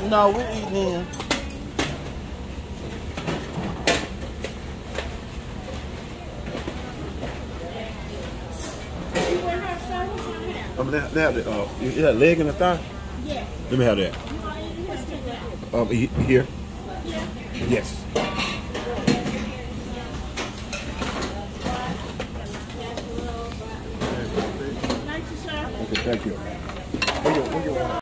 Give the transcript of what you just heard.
No, we're eating in. They have the you have leg and a thigh? Yeah. Let me have that. Here? Yeah. Yes. Thank you, sir. Okay, thank you.